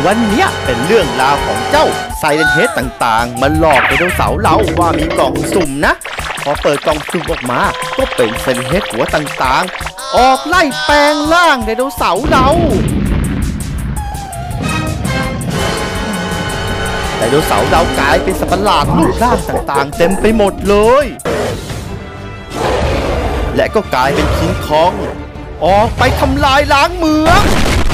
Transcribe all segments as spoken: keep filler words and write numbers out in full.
วันนี้เป็นเรื่องราวของเจ้าไซเลนเฮดต่างๆมันหลอกไดโนเสาร์เราว่ามีกล่องสุ่มนะพอเปิดกล่องสุ่มออกมาก็เป็นไซเลนเฮดหัวต่างๆออกไล่แปลงร่างไดโนเสาร์เราไดโนเสาร์เรากลายเป็นสัตว์ประหลาดรูปร่างต่างๆเต็มไปหมดเลยและก็กลายเป็นคิงคองออกไปทำลายล้างเมือง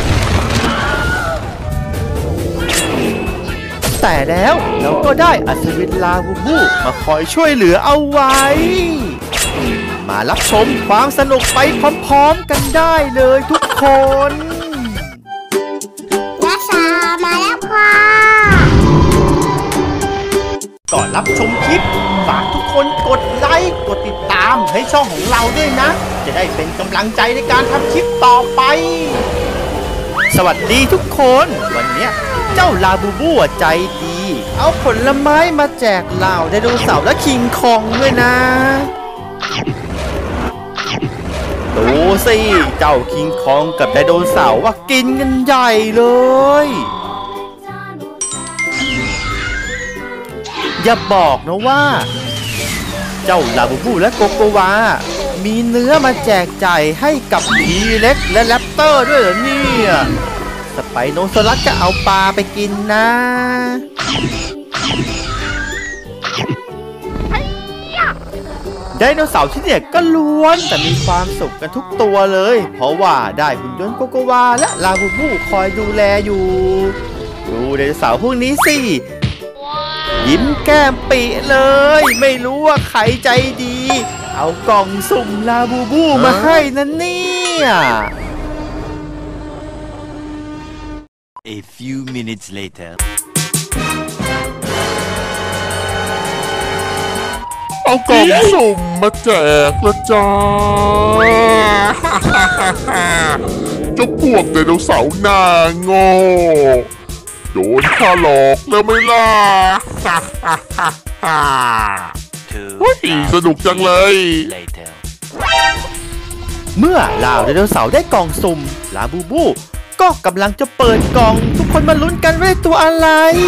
แต่แล้วเราก็ได้อัศวินลาบูบูมาคอยช่วยเหลือเอาไว้มารับชมความสนุกไปพร้อมๆกันได้เลยทุกคนนักษามาแล้วค่ะก่อนรับชมคลิปฝากทุกคนกดไลค์กดติดตามให้ช่องของเราด้วยนะจะได้เป็นกำลังใจในการทำคลิปต่อไปสวัสดีทุกคนวันนี้เจ้าลาบูบูใจดีเอาผลไม้มาแจกเหล่าไดโนเสาร์และคิงคองด้วยนะดูสิเจ้าคิงคองกับไดโนเสาร์ว่ากินกันใหญ่เลยอย่าบอกนะว่าเจ้าลาบูบูและโกโกวามีเนื้อมาแจกจ่ายให้กับทีเล็กและแรปเตอร์ด้วยเหรอเนี่ยสไปโนซอรัสจะเอาปลาไปกินนะไดโนเสาร์ที่เนี่ยก็ล้วนแต่มีความสุขกันทุกตัวเลยเพราะว่าได้หุ่นยนต์โกโกวาและลาบูบูคอยดูแลอยู่ดูไดโนเสาร์พวกนี้สิยิ้มแก้มปีเลยไม่รู้ว่าใครใจดีเอากล่องสุ่มลาบูบูมาให้นั่นเนี่ย A few minutes later เอากล่องสุ่มมาแจกละจ้าเจ้าพวกไดโนเสาร์หน้าโง่โดนข้าหลอกแล้วไม่ล่ะเฮ้ยสนุกจังเลยเมื่อเหล่าไดโนเสาร์ได้กล่องสุ่มลาบูบูก็กำลังจะเปิดกล่องทุกคนมาลุ้นกันว่าได้ตัวอะไร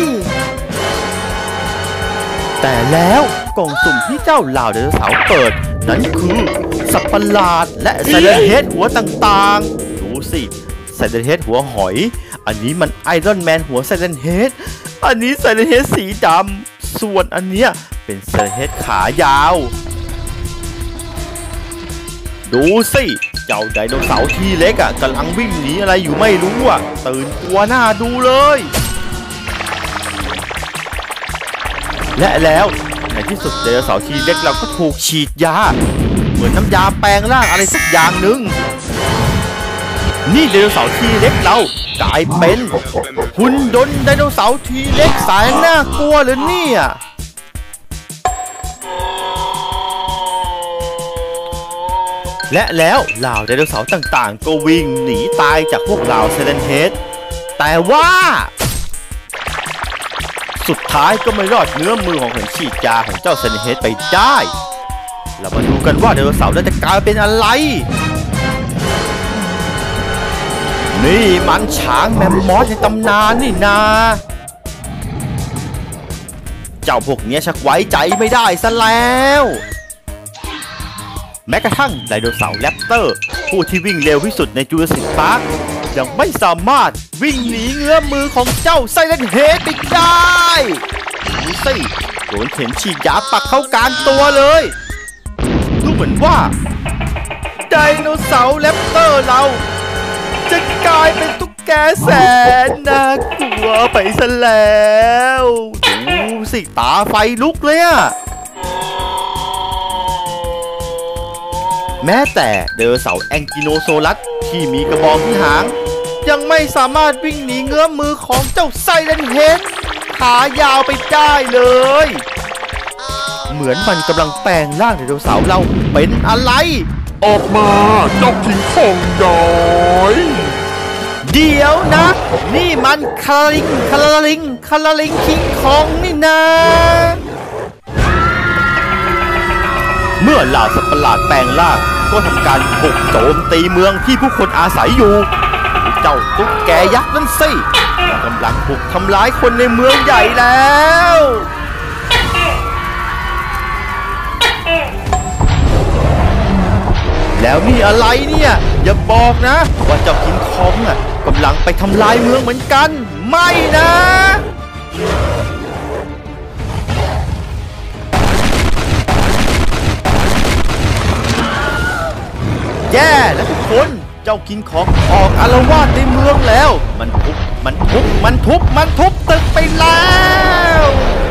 แต่แล้วกล่องสุ่มที่เจ้าเหล่าไดโนเสาร์เปิดนั้นคือสัตว์ประหลาดและไซเลนเฮดหัวต่างๆดูสิไซเลนเฮดหัวหอยอันนี้มันไอรอนแมนหัวไซเลนเฮดอันนี้ไซเลนเฮดสีดำส่วนอันเนี้ยเป็นไซเลนเฮดขายาวดูสิเจ้าไดโนเสาร์ทีเล็กอ่ะกำลังวิ่งหนีอะไรอยู่ไม่รู้อ่ะตื่นกลัวหน้าดูเลยและแล้วในที่สุดไดโนเสาร์ทีเล็กเราก็ถูกฉีดยาเหมือนน้ำยาแปลงร่างอะไรสักอย่างหนึ่งนี่ไดโนเสาร์ทีเล็กเรากลายเป็นหุ่นยนต์ไดโนเสาร์ทีเล็กสายน่ากลัวเลยเนี่ยและแล้วเหล่าไดโนเสาร์ต่างๆก็วิ่งหนีตายจากพวกเหล่าไซเลนเฮดแต่ว่าสุดท้ายก็ไม่รอดเนื้อมือของคนฉีดยาของเจ้าไซเลนเฮดไปได้เรามาดูกันว่าไดโนเสาร์จะกลายเป็นอะไรนี่มันช้างแมมมอสในตำนานนี่นาเจ้าพวกนี้ชักไว้ใจไม่ได้ซะแล้วแม้กระทั่งไดโนเสาร์แรปเตอร์ผู้ที่วิ่งเร็วที่สุดในจูราสสิคพาร์คยังไม่สามารถวิ่งหนีเงื้อมือของเจ้าไซเลนเฮดไปได้ดูสิโดนเข็มฉีดยาปักเข้ากลางตัวเลยดูเหมือนว่าไดโนเสาร์แรปเตอร์เราจะกลายเป็นตุ๊กแกแสนน่ากลัวไปซะแล้วดูสิตาไฟลุกเลยอะแม้แต่ไดโนเสาร์แองกิโนโซลัสที่มีกระบองที่หางยังไม่สามารถวิ่งหนีเงื้อมือของเจ้าไซเลนเฮดขายาวไปได้เลยเหมือนมันกำลังแปลงร่างไดโนเสาร์เราเป็นอะไรออกมาเจ้าคิงคองย้อยเดี๋ยวนะนี่มันคาลิงคาลาลิงคาลาลิงคิงคองนี่นะเมื่อเหล่าสัตว์ประหลาดแปลงร่างก็ทำการบุกโจมตีเมืองที่ผู้คนอาศัยอยู่เจ้าตุ๊กแกยักษ์นั่นสิกำลังบุกทำร้ายคนในเมืองใหญ่แล้วแล้วนี่อะไรเนี่ยอย่าบอกนะว่าเจ้าคิงคองอ่ะกำลังไปทำลายเมืองเหมือนกันไม่นะแย่แล้วทุกคนเจ้าคิงคองออกอาละวาดในเมืองแล้วมันทุบมันทุบมันทุบมันทุบตึกไปแล้ว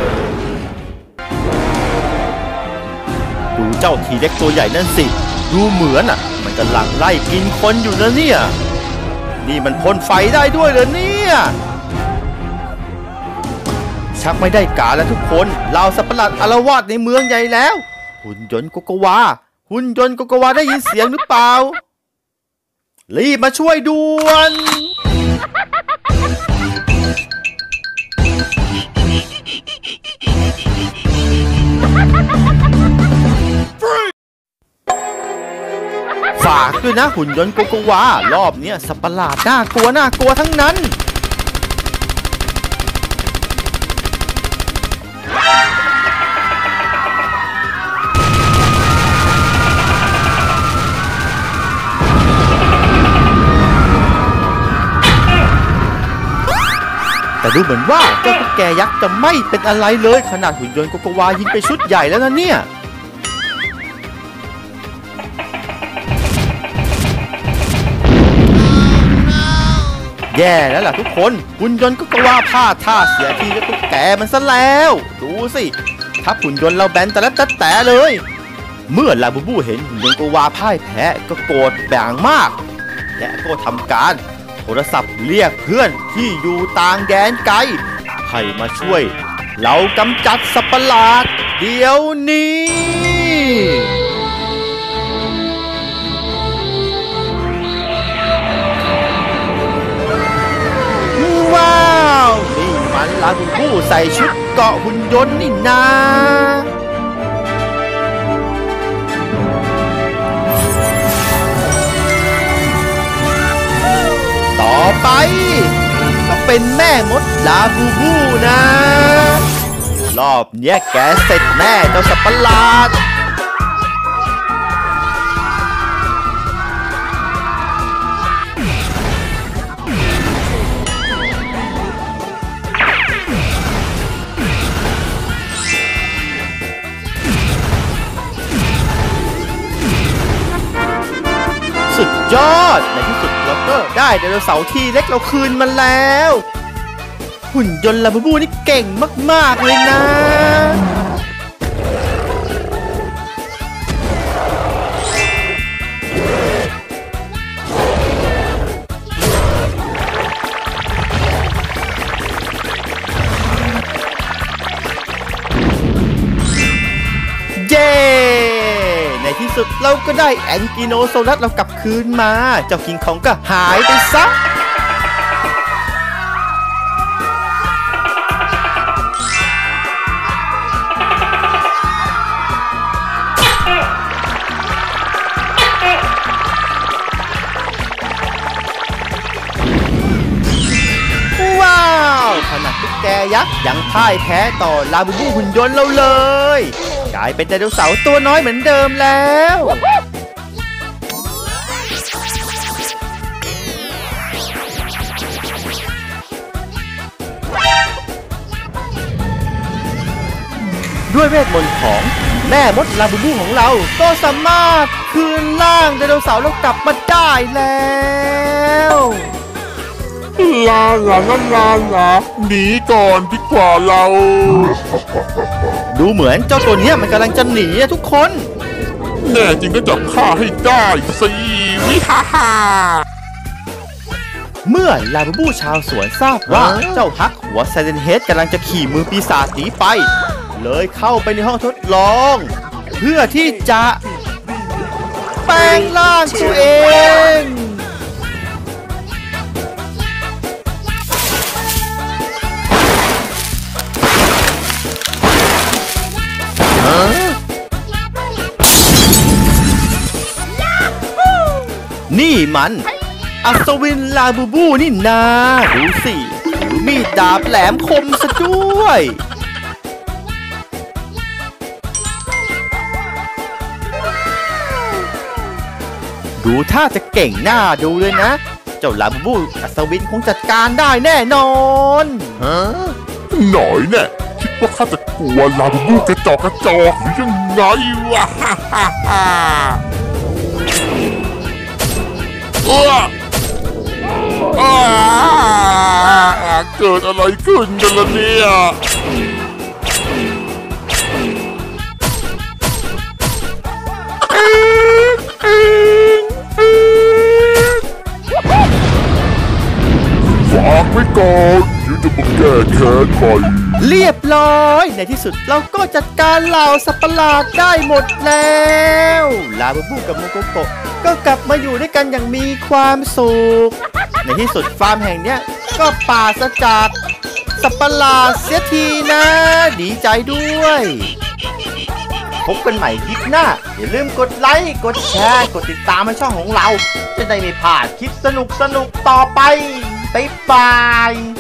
ดูเจ้าทีเล็กตัวใหญ่นั่นสิดูเหมือนอ่ะมันกำลังไล่กินคนอยู่นะเนี่ยนี่มันพ่นไฟได้ด้วยเหรอเนี่ยชักไม่ได้การแล้วทุกคนเหล่าสัตว์ประหลาดอาละวาดในเมืองใหญ่แล้วหุ่นยนต์โกโกวาหุ่นยนต์โกโกวาได้ยินเสียงหรือเปล่ารีบมาช่วยด่วนฝากด้วยนะหุ่นยนต์โกโกวารอบนี้สัตว์ประหลาดน่ากลัวน่ากลัวทั้งนั้นแต่ดูเหมือนว่าเจ้าตุ๊กแกยักษ์จะไม่เป็นอะไรเลยขนาดหุ่นยนต์โกโกวายิงไปชุดใหญ่แล้วนะเนี่ยแย่แล้วล่ะทุกคนหุ่นยนต์โกโกวาพลาดท่าเสียทีกับตุ๊กแกมันซะแล้วดูสิทับหุ่นยนต์เราแบนแต่ละแต่แต่เลยเมื่อลาบูบูเห็นหุ่นยนต์โกโกวาพ่ายแพ้ก็โกรธอย่างมากและก็ทำการโทรศัพท์เรียกเพื่อนที่อยู่ต่างแดนไกลให้มาช่วยเรากำจัดสัตว์ประหลาดเดี๋ยวนี้ว้าวนี่มันลาบูบูใส่ชุดเกาะหุ่นยนต์นี่นาต่อไปก็เป็นแม่มดลาบูบูนะรอบเนี้ยแกเสร็จแน่เจ้าสัตว์ประหลาดสุดยอดในที่สุดเราก็ได้ไดโนเสาร์ที่เล็กเราคืนมาแล้วหุ่นยนต์ลาบูบูนี่เก่งมากๆเลยนะเย้ในที่สุดเราก็ได้แองกิโนโซลัสเรากลับคืนมาเจ้าคิงคองก็หายไปซะว้าวขนาดตุ๊กแกยักษ์ยังพ่ายแพ้ต่อลาบูบูหุ่นยนต์เราเลยกลายเป็นไดโนเสาร์ตัวน้อยเหมือนเดิมแล้วด้วยเวทมนต์ของแม่มดลาบูบูของเราก็สามารถคืนร่างไดโนเสาร์เรากลับมาได้แล้วลาลาลาลาลาหนีก่อนดีกว่าเราดูเหมือนเจ้าตัวนี้มันกำลังจะหนีอะทุกคนแน่จริงก็จับข้าให้ได้สิวิฮ่าฮ่าเมื่อลาบูบูชาวสวนทราบว่าเจ้าฮักหัวไซเลนเฮดกำลังจะขี่มือปีศาจหนีไปเลยเข้าไปในห้องทดลองเพื่อที่จะแปลงร่างตัวเองนี่มันอัศวินลาบูบูนี่นาดูสิถือมีดดาบแหลมคมซะด้วย ดูท่าจะเก่งหน้าดูเลยนะ เจ้าลาบูบูอัศวินคงจัดการได้แน่นอนฮะหน่อยแน่คิดว่าข้าจะกลัวลาบูบูกระจอกกระจอกหรือยังไงวะฮ่าฮ่าฮ่าเอออ่าเกิดอะไรขึ้นกันล่ะเนี่ยฝากไว้ก่อนเดี๋ยวจะมาแก้แค้นใหม่เรียบร้อยในที่สุดเราก็จัดการเหล่าสัตว์ประหลาดได้หมดแล้วลาบูบูกับโมโกโกะก็กลับมาอยู่ด้วยกันอย่างมีความสุขในที่สุดฟาร์มแห่งเนี้ยก็ปราศจากสัตว์ประหลาดเสียทีนะดีใจด้วยพบกันใหม่คลิปหน้าอย่าลืมกดไลค์กดแชร์กดติดตามให้ช่องของเราจะได้ไม่พลาดคลิปสนุกสนุกต่อไปบ๊ายบาย